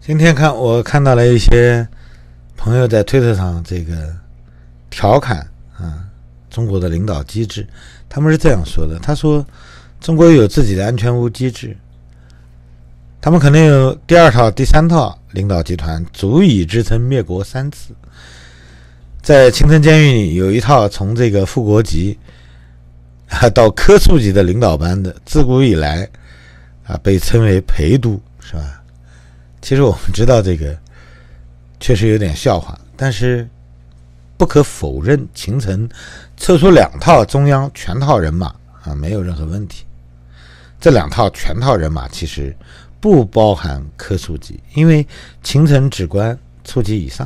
今天我看到了一些朋友在推特上这个调侃中国的领导机制，他们是这样说的：他说中国有自己的安全无机制，他们可能有第二套、第三套领导集团，足以支撑灭国3次。在青城监狱里有一套从这个副国级到科处级的领导班的，自古以来被称为陪都，是吧？其实我们知道这个确实有点笑话，但是不可否认，秦城凑出2套中央全套人马没有任何问题。这2套全套人马其实不包含科处级，因为秦城只关处级以上，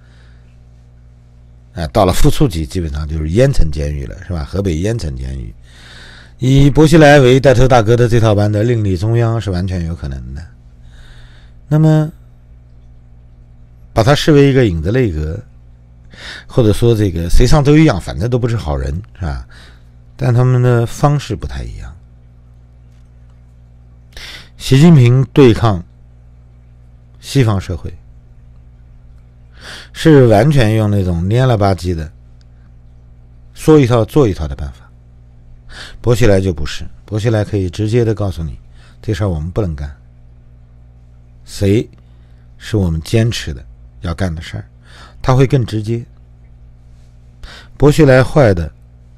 到了副处级基本上就是燕城监狱了，是吧？河北燕城监狱以薄熙来为带头大哥的这套班的另立中央是完全有可能的。那么把它视为一个影子内阁，或者说这个谁上都一样，反正都不是好人，是吧？但他们的方式不太一样。习近平对抗西方社会是完全用那种蔫了吧唧的说一套做一套的办法，薄熙来就不是，薄熙来可以直接的告诉你，这事儿我们不能干，谁是我们坚持的要干的事儿，他会更直接。薄熙来坏的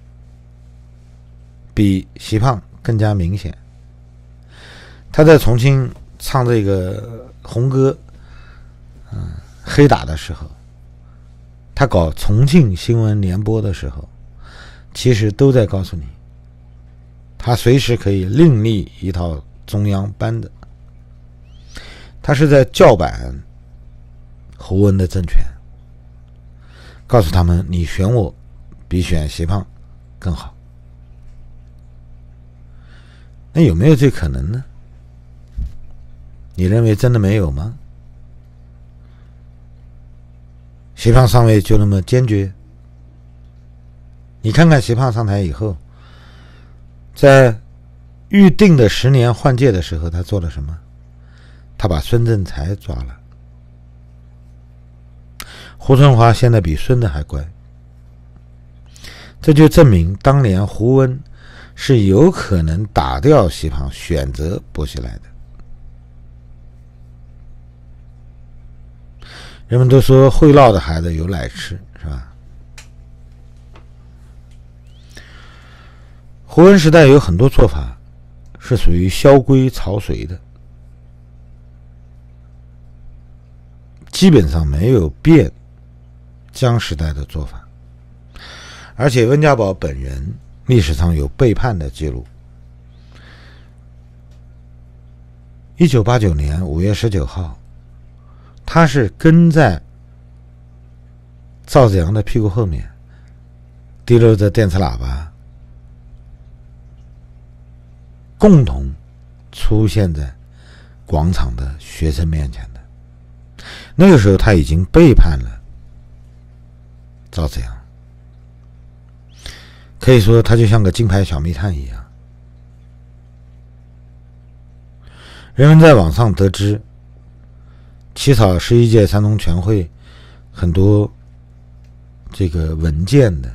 比习胖更加明显。他在重庆唱这个红歌黑打的时候，他搞重庆新闻联播的时候，其实都在告诉你，他随时可以另立一套中央班的。他是在叫板胡温的政权，告诉他们你选我比选习胖更好。那有没有这可能呢？你认为真的没有吗？习胖上位就那么坚决？你看看习胖上台以后，在预定的10年换届的时候，他做了什么？他把孙政才抓了。胡春华现在比孙子还乖，这就证明当年胡温是有可能打掉习胖，选择薄熙来的。人们都说会闹的孩子有奶吃，是吧？胡温时代有很多做法是属于萧规曹随的，基本上没有变江时代的做法。而且温家宝本人历史上有背叛的记录。1989年5月19号，他是跟在赵子阳的屁股后面，提溜着电磁喇叭，共同出现在广场的学生面前的。那个时候他已经背叛了赵子阳，可以说他就像个金牌小密探一样。人们在网上得知起草11届三中全会很多这个文件的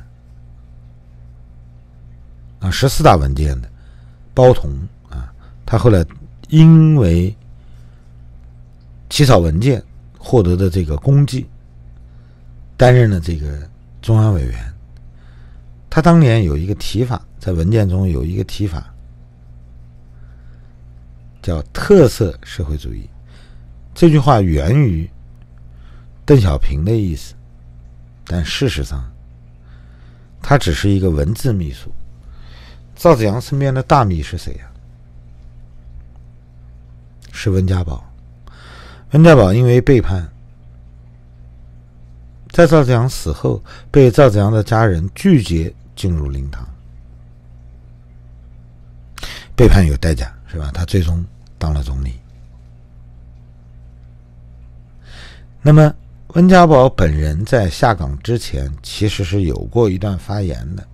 14大文件的包同他后来因为起草文件获得的这个功绩，担任了这个中央委员。他当年有一个提法，在文件中有一个提法叫特色社会主义，这句话源于邓小平的意思，但事实上他只是一个文字秘书。赵子阳身边的大秘是谁呀？是温家宝。温家宝因为背叛，在赵子阳死后被赵子阳的家人拒绝进入灵堂。背叛有代价，是吧？他最终当了总理。那么温家宝本人在下岗之前其实是有过一段发言的，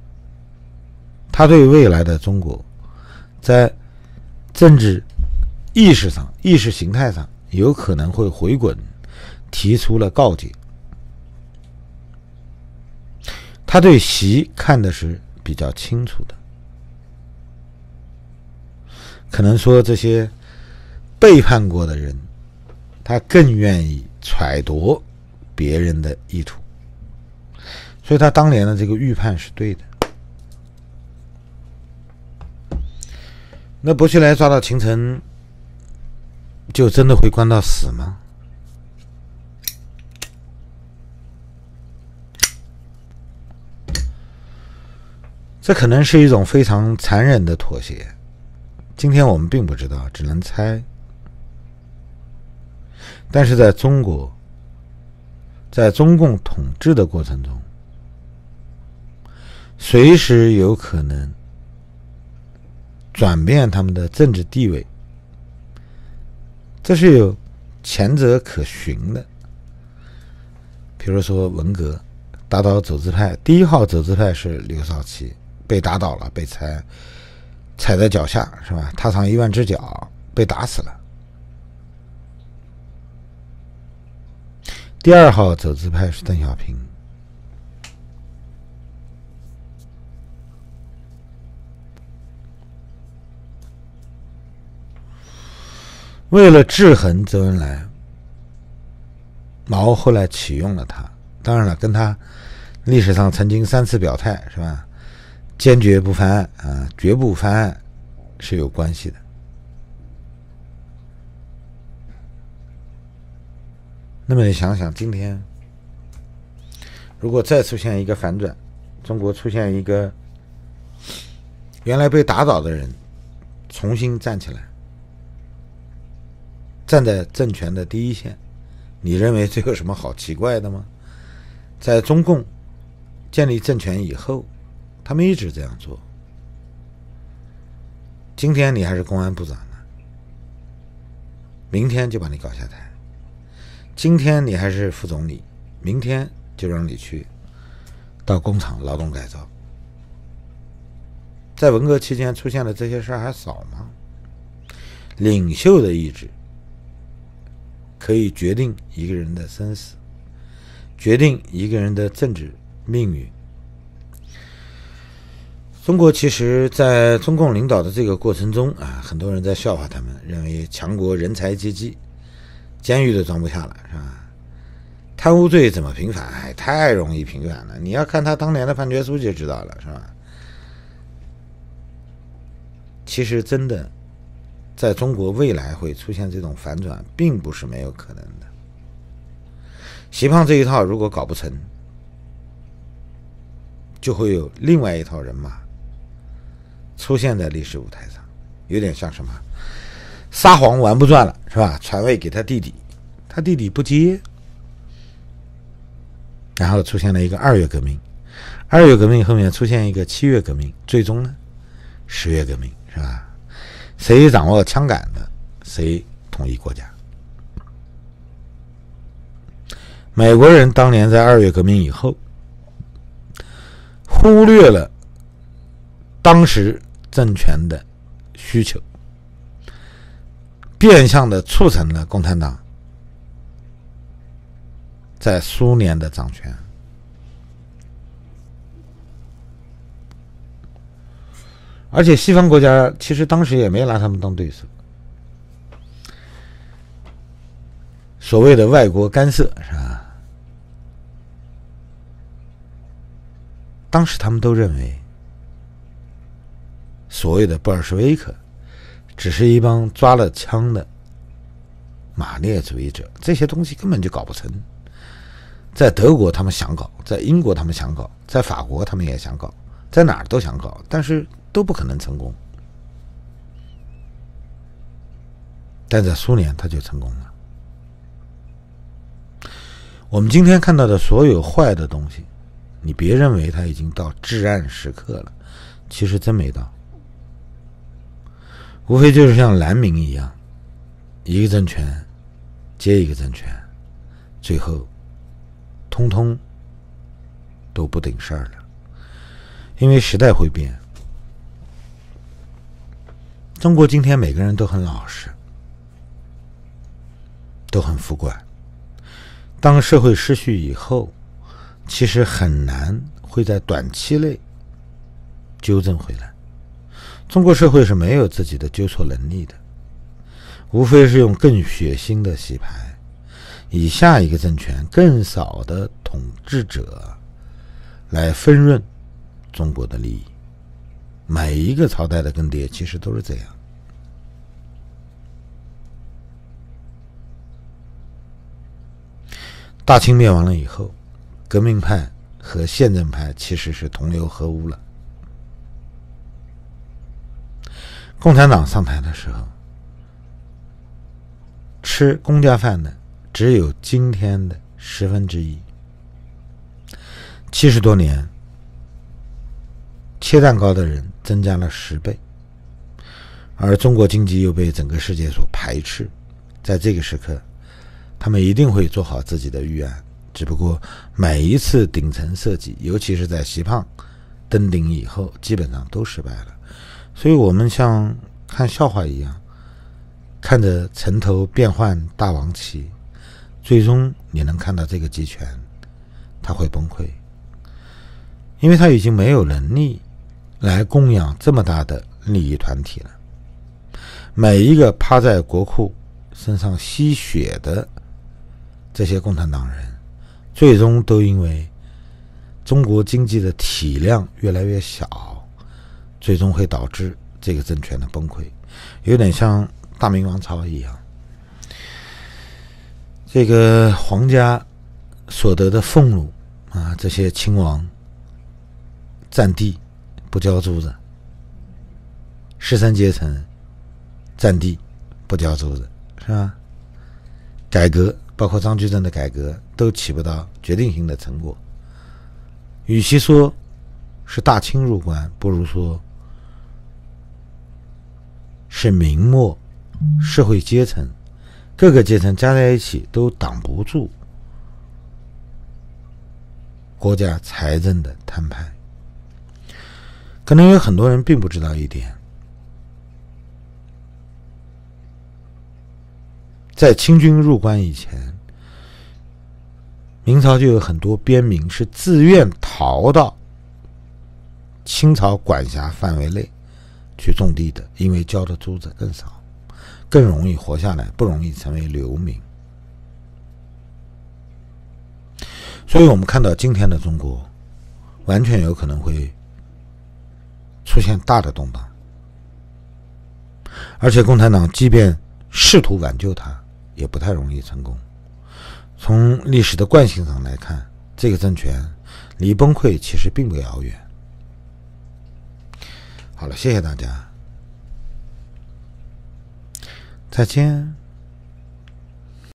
他对未来的中国在政治意识上、意识形态上有可能会回滚，提出了告诫。他对习看的是比较清楚的，可能说这些背叛过的人，他更愿意揣度别人的意图，所以他当年的这个预判是对的。那薄熙来抓到秦城，就真的会关到死吗？这可能是一种非常残忍的妥协，今天我们并不知道，只能猜。但是在中国，在中共统治的过程中，随时有可能转变他们的政治地位，这是有前者可循的。比如说文革打倒走资派，第一号走资派是刘少奇，被打倒了，被踩在脚下，是吧？踏上1万只脚，被打死了。第二号走资派是邓小平，为了制衡周恩来，毛后来启用了他，当然了，跟他历史上曾经3次表态，是吧？坚决不翻案啊，绝不翻案是有关系的。那么你想想，今天如果再出现一个反转，中国出现一个原来被打倒的人重新站起来，站在政权的第一线，你认为这有什么好奇怪的吗？在中共建立政权以后，他们一直这样做。今天你还是公安部长呢，明天就把你搞下台；今天你还是副总理，明天就让你去到工厂劳动改造。在文革期间出现的这些事还少吗？领袖的意志可以决定一个人的生死，决定一个人的政治命运。中国其实在中共领导的这个过程中啊，很多人在笑话他们，认为强国人才济济，监狱都装不下了，是吧？贪污罪怎么平反？太容易平反了，你要看他当年的判决书就知道了，是吧？其实真的在中国未来会出现这种反转，并不是没有可能的。习胖这一套如果搞不成，就会有另外一套人马出现在历史舞台上，有点像什么撒谎玩不转了，是吧？传位给他弟弟，他弟弟不接，然后出现了一个2月革命，2月革命后面出现一个7月革命，最终呢10月革命，是吧？谁掌握枪杆的，谁统一国家。美国人当年在2月革命以后，忽略了当时政权的需求，变相的促成了共产党在苏联的掌权。而且西方国家其实当时也没拿他们当对手，所谓的外国干涉，是吧？当时他们都认为所谓的布尔什维克只是一帮抓了枪的马列主义者，这些东西根本就搞不成。在德国他们想搞，在英国他们想搞，在法国他们也想搞，在哪儿都想搞，但是都不可能成功。但在苏联他就成功了。我们今天看到的所有坏的东西，你别认为它已经到至暗时刻了，其实真没到。无非就是像南明一样，一个政权接一个政权，最后通通都不顶事儿了。因为时代会变，中国今天每个人都很老实， 都很富贵。当社会失序以后，其实很难会在短期内纠正回来。中国社会是没有自己的纠错能力的，无非是用更血腥的洗牌，以下一个政权更少的统治者来分润中国的利益。每一个朝代的更迭其实都是这样。大清灭亡了以后，革命派和宪政派其实是同流合污了。共产党上台的时候，吃公家饭的只有今天的1/10。70多年，切蛋糕的人增加了10倍，而中国经济又被整个世界所排斥。在这个时刻，他们一定会做好自己的预案，只不过每一次顶层设计，尤其是在习胖登顶以后，基本上都失败了。所以我们像看笑话一样，看着城头变换大王旗，最终你能看到这个集权它会崩溃，因为它已经没有能力来供养这么大的利益团体了。每一个趴在国库身上吸血的这些共产党人，最终都因为中国经济的体量越来越小，最终会导致这个政权的崩溃，有点像大明王朝一样。这个皇家所得的俸禄啊，这些亲王占地不交租子，士绅阶层占地不交租子，是吧？改革包括张居正的改革都起不到决定性的成果。与其说是大清入关，不如说是明末社会阶层各个阶层加在一起都挡不住国家财政的摊派。可能有很多人并不知道一点，在清军入关以前，明朝就有很多边民是自愿逃到清朝管辖范围内去种地的，因为交的租子更少，更容易活下来，不容易成为流民。所以我们看到今天的中国完全有可能会出现大的动荡，而且共产党即便试图挽救它，也不太容易成功。从历史的惯性上来看，这个政权离崩溃其实并不遥远。好了，谢谢大家，再见。